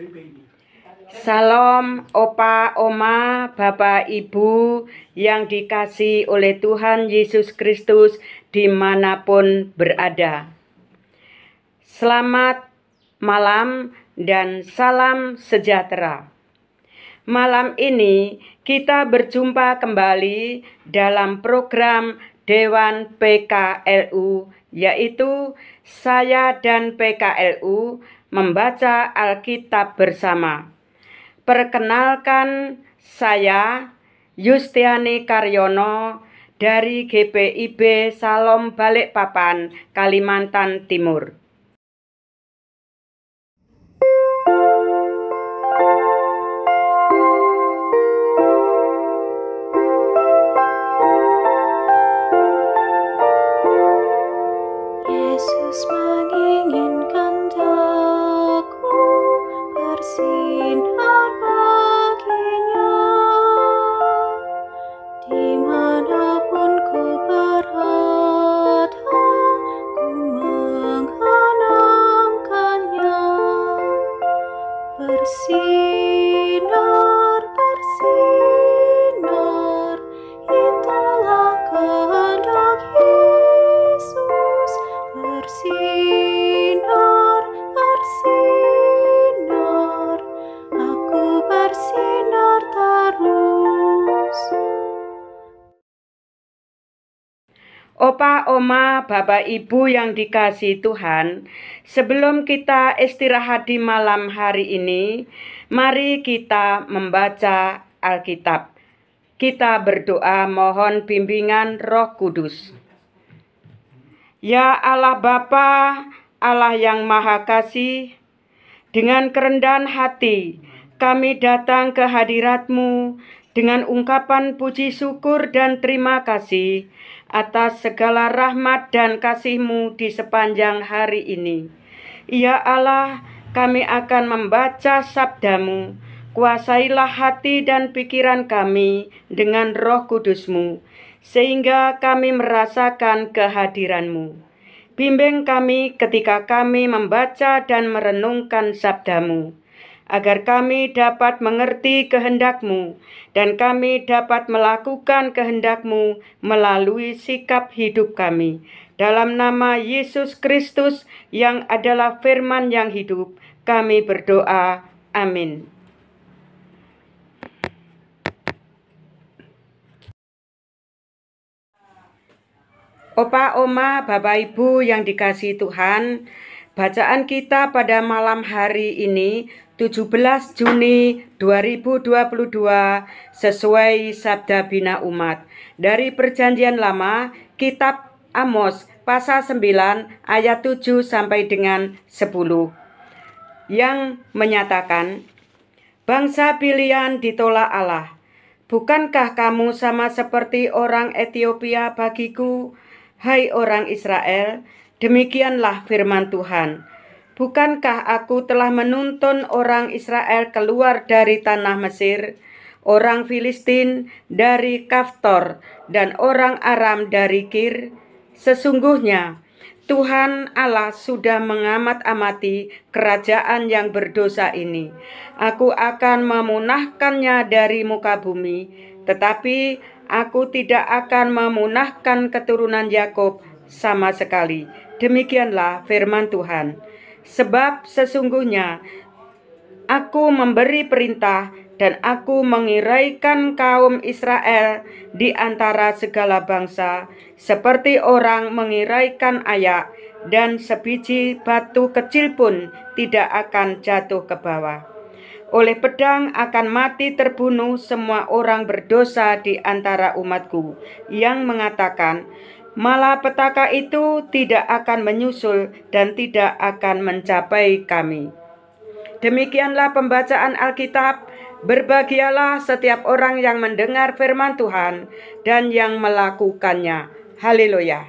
Salam Opa, Oma, Bapak, Ibu yang dikasihi oleh Tuhan Yesus Kristus dimanapun berada. Selamat malam dan salam sejahtera. Malam ini kita berjumpa kembali dalam program Dewan PKLU, yaitu saya dan PKLU membaca Alkitab bersama. Perkenalkan, saya Yustiani Karyono dari GPIB Salom Balikpapan, Kalimantan Timur. Yesus menginginkan daku bersinar baginya, dimanapun ku berada, ku mengenangkannya. Bersinar, bersinar, itulah kehendak Yesus. Bersinar, bersinar, aku bersinar terus. Opa, Oma, Bapak, Ibu yang dikasihi Tuhan, sebelum kita istirahat di malam hari ini, mari kita membaca Alkitab. Kita berdoa mohon bimbingan Roh Kudus. Ya Allah Bapa, Allah yang Maha Kasih, dengan kerendahan hati kami datang ke hadirat-Mu dengan ungkapan puji syukur dan terima kasih atas segala rahmat dan kasih-Mu di sepanjang hari ini. Ya Allah, kami akan membaca sabda-Mu. Kuasailah hati dan pikiran kami dengan Roh Kudus-Mu, sehingga kami merasakan kehadiran-Mu. Bimbing kami ketika kami membaca dan merenungkan sabda-Mu, agar kami dapat mengerti kehendak-Mu dan kami dapat melakukan kehendak-Mu melalui sikap hidup kami. Dalam nama Yesus Kristus yang adalah firman yang hidup, kami berdoa. Amin. Opa, Oma, Bapak, Ibu yang dikasihi Tuhan, bacaan kita pada malam hari ini 17 Juni 2022 sesuai Sabda Bina Umat dari Perjanjian Lama, Kitab Amos pasal 9 ayat 7 sampai dengan 10 yang menyatakan, bangsa pilihan ditolak Allah. Bukankah kamu sama seperti orang Ethiopia bagiku? Hai orang Israel, demikianlah firman Tuhan. Bukankah aku telah menuntun orang Israel keluar dari tanah Mesir, orang Filistin dari Kaftor, dan orang Aram dari Kir? Sesungguhnya Tuhan Allah sudah mengamat-amati kerajaan yang berdosa ini. Aku akan memunahkannya dari muka bumi, tetapi aku tidak akan memunahkan keturunan Yakub sama sekali. Demikianlah firman Tuhan. Sebab sesungguhnya aku memberi perintah dan aku mengiraikan kaum Israel di antara segala bangsa, seperti orang mengiraikan ayak, dan sebiji batu kecil pun tidak akan jatuh ke bawah. Oleh pedang akan mati terbunuh semua orang berdosa di antara umatku, yang mengatakan, malapetaka itu tidak akan menyusul dan tidak akan mencapai kami. Demikianlah pembacaan Alkitab. Berbahagialah setiap orang yang mendengar firman Tuhan dan yang melakukannya. Haleluya.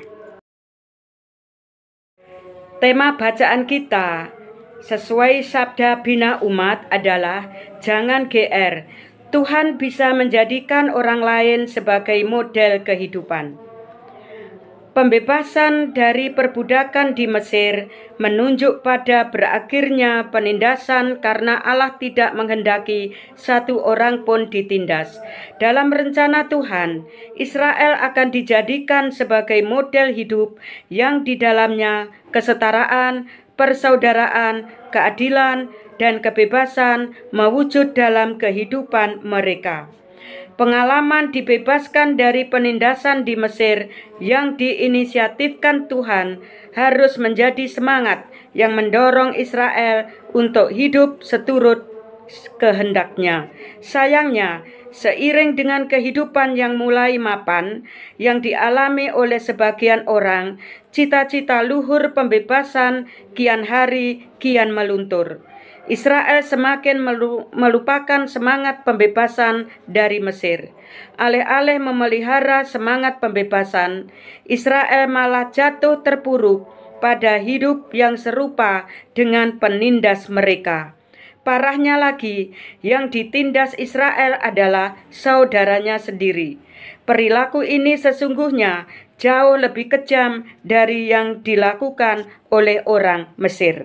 Tema bacaan kita sesuai Sabda Bina Umat adalah jangan GR. Tuhan bisa menjadikan orang lain sebagai model kehidupan. Pembebasan dari perbudakan di Mesir menunjuk pada berakhirnya penindasan karena Allah tidak menghendaki satu orang pun ditindas. Dalam rencana Tuhan, Israel akan dijadikan sebagai model hidup yang di dalamnya kesetaraan, persaudaraan, keadilan, dan kebebasan mewujud dalam kehidupan mereka. Pengalaman dibebaskan dari penindasan di Mesir yang diinisiatifkan Tuhan harus menjadi semangat yang mendorong Israel untuk hidup seturut kehendaknya. Sayangnya, seiring dengan kehidupan yang mulai mapan yang dialami oleh sebagian orang, cita-cita luhur pembebasan kian hari kian meluntur. Israel semakin melupakan semangat pembebasan dari Mesir. Alih-alih memelihara semangat pembebasan, Israel malah jatuh terpuruk pada hidup yang serupa dengan penindas mereka. Parahnya lagi, yang ditindas Israel adalah saudaranya sendiri. Perilaku ini sesungguhnya jauh lebih kejam dari yang dilakukan oleh orang Mesir.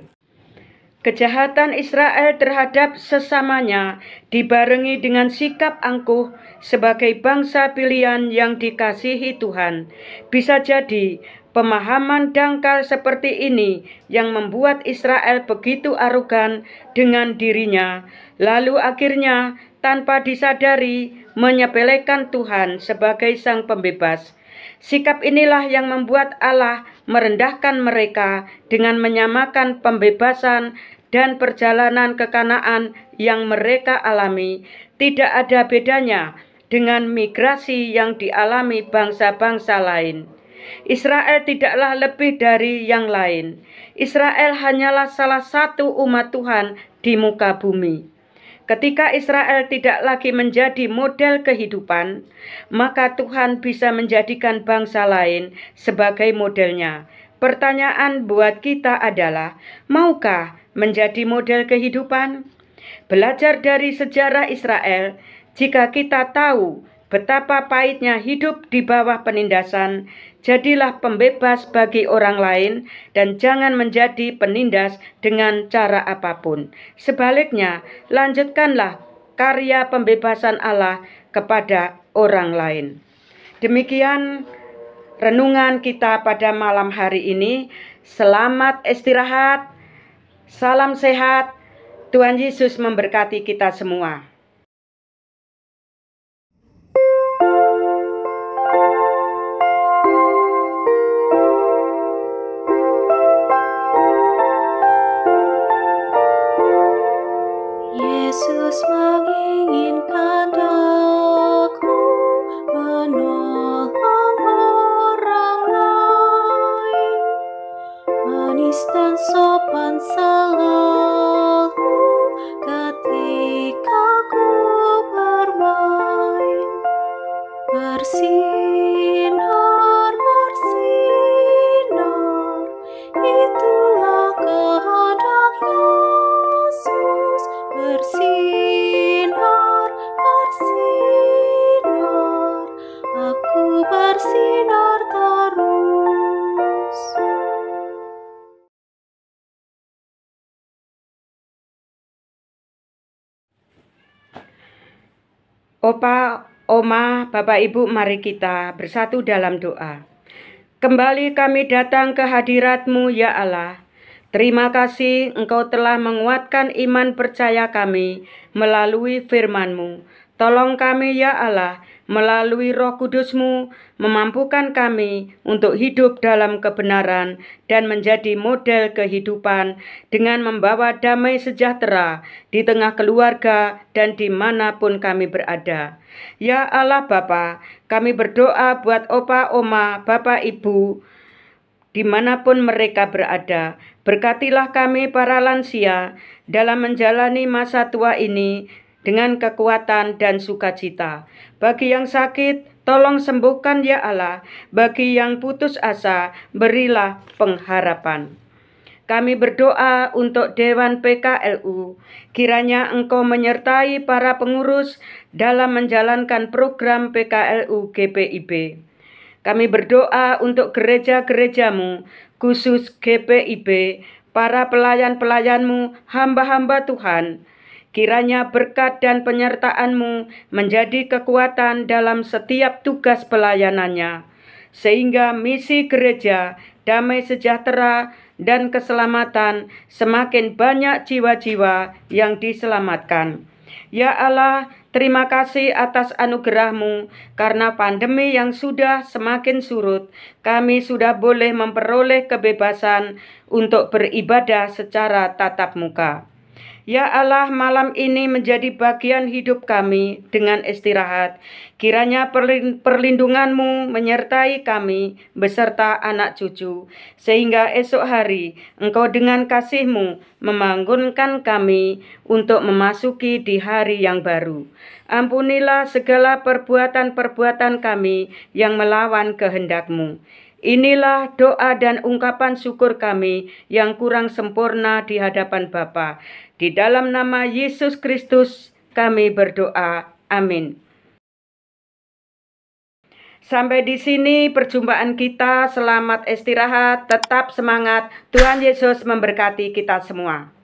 Kejahatan Israel terhadap sesamanya dibarengi dengan sikap angkuh sebagai bangsa pilihan yang dikasihi Tuhan. Bisa jadi pemahaman dangkal seperti ini yang membuat Israel begitu arogan dengan dirinya, lalu akhirnya tanpa disadari menyepelekan Tuhan sebagai Sang Pembebas. Sikap inilah yang membuat Allah merendahkan mereka dengan menyamakan pembebasan dan perjalanan ke Kanaan yang mereka alami tidak ada bedanya dengan migrasi yang dialami bangsa-bangsa lain. Israel tidaklah lebih dari yang lain. Israel hanyalah salah satu umat Tuhan di muka bumi. Ketika Israel tidak lagi menjadi model kehidupan, maka Tuhan bisa menjadikan bangsa lain sebagai modelnya. Pertanyaan buat kita adalah, maukah menjadi model kehidupan? Belajar dari sejarah Israel, jika kita tahu betapa pahitnya hidup di bawah penindasan, jadilah pembebas bagi orang lain dan jangan menjadi penindas dengan cara apapun. Sebaliknya, lanjutkanlah karya pembebasan Allah kepada orang lain. Demikian renungan kita pada malam hari ini. Selamat istirahat, salam sehat, Tuhan Yesus memberkati kita semua. Yesus menginginkan aku menolong orang lain, manis dan sopan selalu ketika ku bermain, bersinar, bersinar, itulah kehendak Yesus. Bersinar, bersinar, aku bersinar terus. Opa, Oma, Bapak Ibu, mari kita bersatu dalam doa. Kembali kami datang ke hadirat-Mu ya Allah. Terima kasih Engkau telah menguatkan iman percaya kami melalui firman-Mu. Tolong kami ya Allah, melalui Roh Kudus-Mu, memampukan kami untuk hidup dalam kebenaran dan menjadi model kehidupan dengan membawa damai sejahtera di tengah keluarga dan dimanapun kami berada. Ya Allah Bapa, kami berdoa buat Opa, Oma, Bapak, Ibu, dimanapun mereka berada. Berkatilah kami para lansia dalam menjalani masa tua ini dengan kekuatan dan sukacita. Bagi yang sakit, tolong sembuhkan ya Allah. Bagi yang putus asa, berilah pengharapan. Kami berdoa untuk Dewan PKLU. Kiranya Engkau menyertai para pengurus dalam menjalankan program PKLU GPIB. Kami berdoa untuk gereja-gerejamu, khusus GPIB, para pelayan-pelayanmu, hamba-hamba Tuhan. Kiranya berkat dan penyertaan-Mu menjadi kekuatan dalam setiap tugas pelayanannya, sehingga misi gereja, damai sejahtera, dan keselamatan semakin banyak jiwa-jiwa yang diselamatkan. Ya Allah, terima kasih atas anugerah-Mu, karena pandemi yang sudah semakin surut, kami sudah boleh memperoleh kebebasan untuk beribadah secara tatap muka. Ya Allah, malam ini menjadi bagian hidup kami dengan istirahat. Kiranya perlindungan-Mu menyertai kami beserta anak cucu, sehingga esok hari Engkau dengan kasih-Mu membangunkan kami untuk memasuki di hari yang baru. Ampunilah segala perbuatan-perbuatan kami yang melawan kehendak-Mu. Inilah doa dan ungkapan syukur kami yang kurang sempurna di hadapan Bapa. Di dalam nama Yesus Kristus kami berdoa. Amin. Sampai di sini perjumpaan kita. Selamat istirahat, tetap semangat. Tuhan Yesus memberkati kita semua.